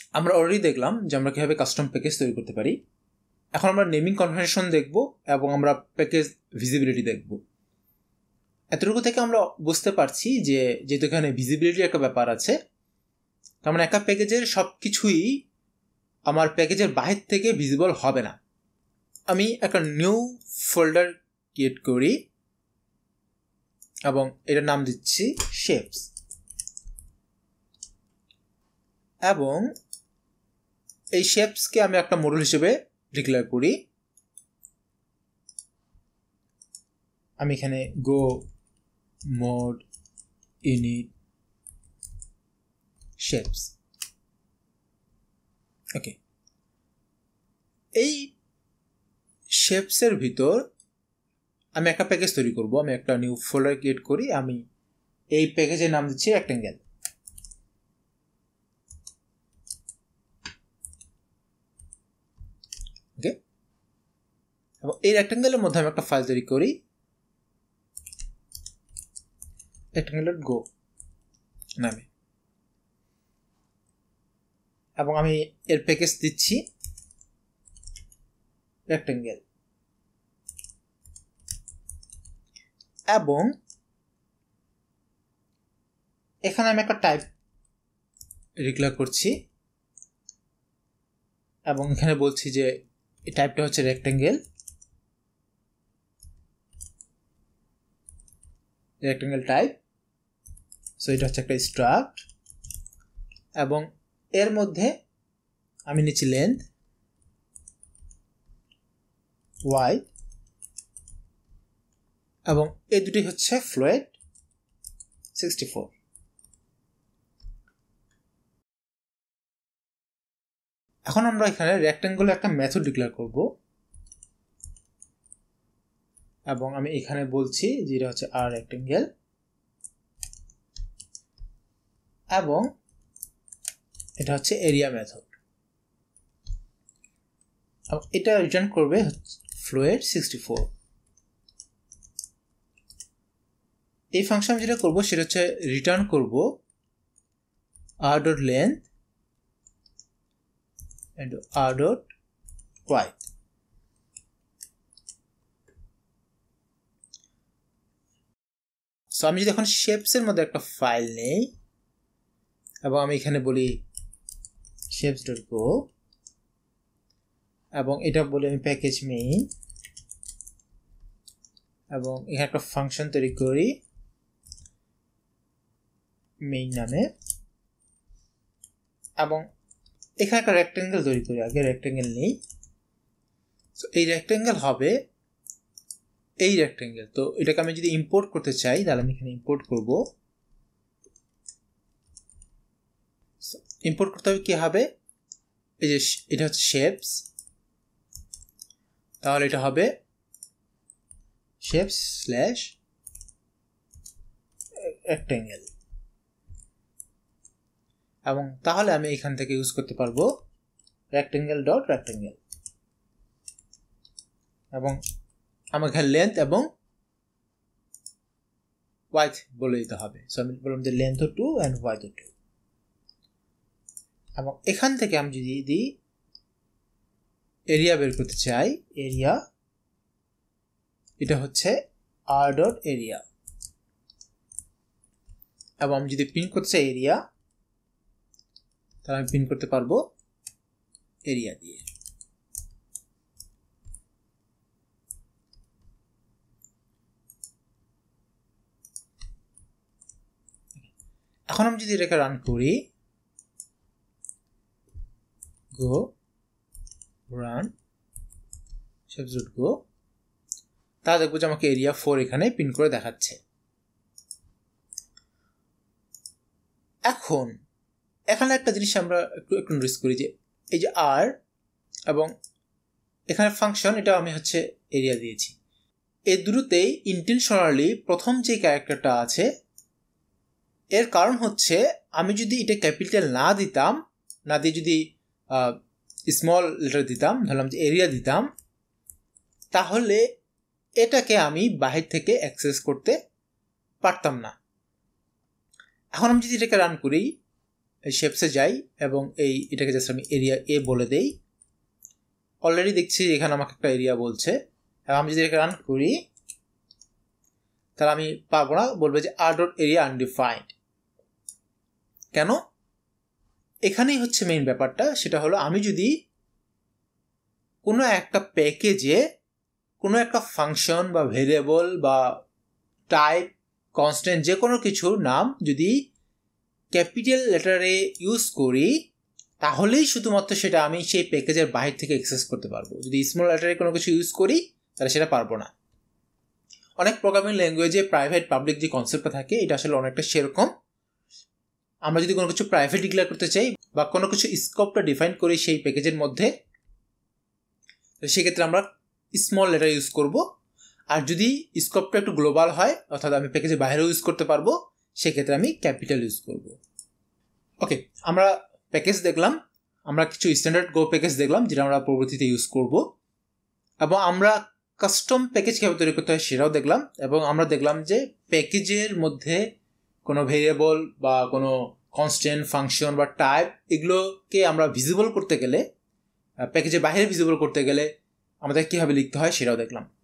আমরা অলরেডি দেখলাম যে আমরা কীভাবে কাস্টম প্যাকেজ তৈরি করতে পারি। এখন আমরা নেমিং কনভেনশন দেখব এবং আমরা প্যাকেজ ভিজিবিলিটি দেখব। এতটুকু থেকে আমরা বুঝতে পারছি যে যেহেতু এখানে ভিজিবিলিটির একটা ব্যাপার আছে, তার মানে একটা প্যাকেজের সব কিছুই আমার প্যাকেজের বাহির থেকে ভিজিবল হবে না। আমি একটা নিউ ফোল্ডার ক্রিয়েট করি এবং এটার নাম দিচ্ছি শেপস, এবং এই শেপসকে আমি একটা মডেল হিসেবে ডিক্লেয়ার করি। আমি এখানে go mode init shapes, okay. এই শেপসের ভিতর আমি একটা প্যাকেজ তৈরি করব। আমি একটা নিউ ফোল্ডার ক্রিয়েট করি, আমি এই প্যাকেজের নাম দিচ্ছি রেক্টেঙ্গেল। ওকে, এবং এই রেক্টেঙ্গেলের মধ্যে আমি একটা ফাইল তৈরি করি rectangle.go নামে, এবং আমি এর প্যাকেজ দিচ্ছি রেক্টেঙ্গেল, এবং এখানে আমি একটা টাইপ ডিক্লেয়ার করছি এবং এখানে বলছি যে এই টাইপটা হচ্ছে রেক্টেঙ্গেল টাইপ। সো এটা হচ্ছে একটা স্ট্রাক্ট, এবং এর মধ্যে আমি নিচ্ছি লেন্থ y, এবং এই দুটি হচ্ছে ফ্লোট 64। এখন আমরা এখানে রেক্টেঙ্গেলে একটা মেথড ডিক্লেয়ার করব, এবং আমি এখানে বলছি যে এটা হচ্ছে আর রেক্টেঙ্গেল, এবং এটা হচ্ছে এরিয়া মেথড, এবং এটা রিটার্ন করবে ফ্লোট 64। এই ফাংশন যেটা করব সেটা হচ্ছে রিটার্ন করব r.length and r.width। সো আমি যদি এখন শেপসের মধ্যে একটা ফাইল নেই এবং আমি এখানে বলি shapes.go, এবং এটা বলি আমি প্যাকেজ মেইন, এবং এখানে একটা ফাংশন তৈরি করি মেইন নামে, এবং এখানে একটা রেক্টেঙ্গেল তৈরি করি। আগে রেক্টেঙ্গেল নেই, সো এই রেক্টেঙ্গেল হবে এই রেক্টেঙ্গেল। তো এটাকে আমি যদি ইম্পোর্ট করতে চাই তাহলে আমি এখানে ইম্পোর্ট করব। ইম্পোর্ট করতে হবে কি হবে, এই যে এটা হচ্ছে শেপস, তাহলে এটা হবে শেপস স্ল্যাশ রেক্টেঙ্গেল, এবং তাহলে আমি এখান থেকে ইউজ করতে পারবো rectangle.rectangle, এবং আমার এখানে লেন্থ এবং ওয়াইথ বলে দিতে হবে। সো আমি বললাম যে লেন্থ 2 অ্যান্ড ওয়াইথ 2, এবং এখান থেকে আমি যদি দিই এরিয়া বের করতে চাই, এরিয়া এটা হচ্ছে r.area, এবং আমি যদি প্রিন্ট করতে চাই এরিয়া, তাহলে আমি প্রিন্ট করতে পারবো এরিয়া দিয়ে। এখন আমি যদি এটাকে রান করি, গো রান shapes.go, তা দেখবো যে আমাকে এরিয়া 4 এখানে প্রিন্ট করে দেখাচ্ছে। এখন এখানে একটা জিনিস আমরা একটু নোটিস করি যে এই যে আর এবং এখানে ফাংশন, এটা আমি হচ্ছে এরিয়া দিয়েছি। এই দুটোতেই ইন্টেনশনালি প্রথম যে ক্যারেক্টারটা আছে, এর কারণ হচ্ছে আমি যদি এটা ক্যাপিটাল না দিতাম, না দিয়ে যদি স্মল লেটার দিতাম, ধরলাম যে এরিয়া দিতাম, তাহলে এটাকে আমি বাহির থেকে অ্যাক্সেস করতে পারতাম না। এখন আমি যদি এটাকে রান করি, শেপসে যাই এবং এটাকে জাস্ট আমি এরিয়া এ বলে দেই। অলরেডি দেখছি এখানে আমাকে একটা এরিয়া বলছে, এবং আমি যদি এটাকে রান করি তাহলে আমি পারবো না, বলবে যে r.area undefined। কেন? এখানেই হচ্ছে মেইন ব্যাপারটা, সেটা হলো আমি যদি কোনো একটা প্যাকেজে কোনো একটা ফাংশন বা ভেরিয়েবল বা টাইপ কনস্ট্যান্ট যে কোনো কিছুর নাম যদি ক্যাপিটাল লেটারে ইউজ করি তাহলেই শুধুমাত্র সেটা আমি সেই প্যাকেজের বাইরে থেকে অ্যাক্সেস করতে পারবো। যদি স্মল লেটারে কোনো কিছু ইউজ করি তাহলে সেটা পারবো না। অনেক প্রোগ্রামিং ল্যাঙ্গুয়েজে প্রাইভেট পাবলিক যে কনসেপ্টটা থাকে এটা আসলে অনেকটা সেরকম। আমরা যদি কোনো কিছু প্রাইভেট ডিক্লেয়ার করতে চাই বা কোনো কিছু স্কোপটা ডিফাইন করি সেই প্যাকেজের মধ্যে, সেক্ষেত্রে আমরা স্মল লেটার ইউজ করব। আর যদি স্কোপটা একটু গ্লোবাল হয়, অর্থাৎ আমি প্যাকেজের বাইরেও ইউজ করতে পারবো, সেক্ষেত্রে আমি ক্যাপিটাল ইউজ করব। ওকে, আমরা প্যাকেজ দেখলাম, আমরা কিছু স্ট্যান্ডার্ড গো প্যাকেজ দেখলাম যেটা আমরা পরবর্তীতে ইউজ করব, এবং আমরা কাস্টম প্যাকেজ কীভাবে তৈরি করতে হয় সেটাও দেখলাম। এবং আমরা দেখলাম যে প্যাকেজের মধ্যে কোনো ভেরিয়েবল বা কোনো কনস্ট্যান্ট ফাংশন বা টাইপ এগুলোকে আমরা ভিজিবল করতে গেলে, প্যাকেজের বাইরে ভিজিবল করতে গেলে আমাদের কীভাবে লিখতে হয় সেটাও দেখলাম।